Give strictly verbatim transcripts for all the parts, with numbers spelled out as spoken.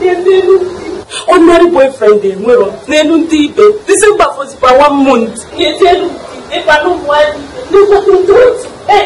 Ordinary boyfriend, well, Nenun Tibe, December was for one month. If I don't want, look at the truth.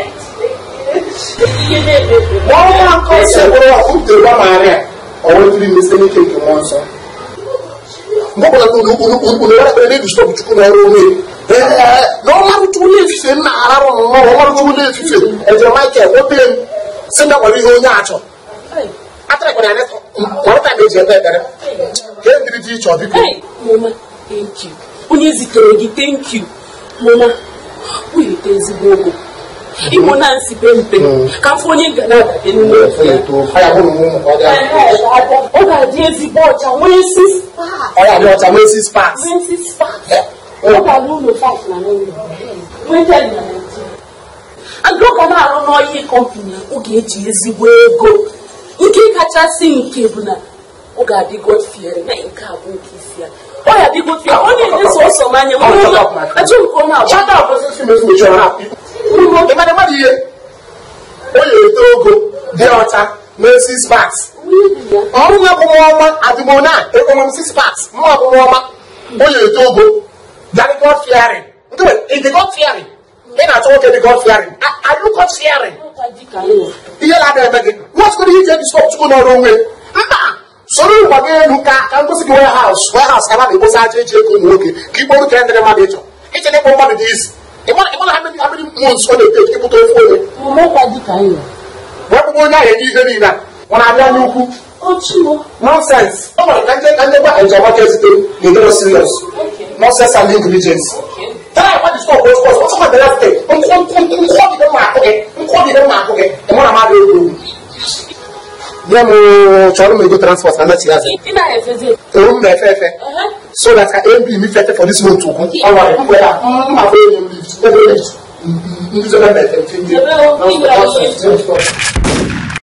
One concept of the Maria, or will be listening to one song. No one will stop to go. No one to live in Arrow, no one to live in, and the Michael, open, send out what you know. After I got what I made you better. Can't be teach of people. Hey, Mama, thank you. When is it? Thank you, Mama. We is a go. You want to see them. California, Canada, in the fire. Oh, I did the boat. I want to see sparks. I want to see sparks. See sparks. Oh, I don't know five. When I go around all your company. Okay, easy way go. You can't catch us in Kibuna. Oh, God, the God fear, and carbon kiss here. Oh, yeah, the good fear. Only this also, man. I don't come out. Shut up, with your happy. The Madame here. Oh, you go. The altar, Mercy Sparks. Oh, Mama, at the Mona, the six Sparks. Mama, oh, you go. That God fearing. Good, is the God fearing. Then I told you the God fearing. Are you God fearing? What's going to you stop to go the wrong way? So you again who can go to the warehouse. Warehouse cannot be was actually keep on the candle manager. It's a little money this. They want how many how many months on the page people to follow. What will I do that? When I know you nonsense. Oh, I can't never enjoy what you're doing. Serious. Nonsense and ingredients. Try what is called what's my last day. I'm calling the mark, okay? I'm calling the mark, okay? And what am I doing? Yamo choro me go transport na ti aze. Ina efeze. O me fefe. So that I am be me fefe for this month to go. Awa e whether mm ma go lift. Never lift. Ndu so na me fefe.